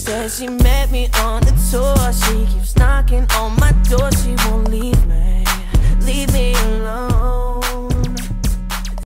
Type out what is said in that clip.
says she met me on the tour. She keeps knocking on my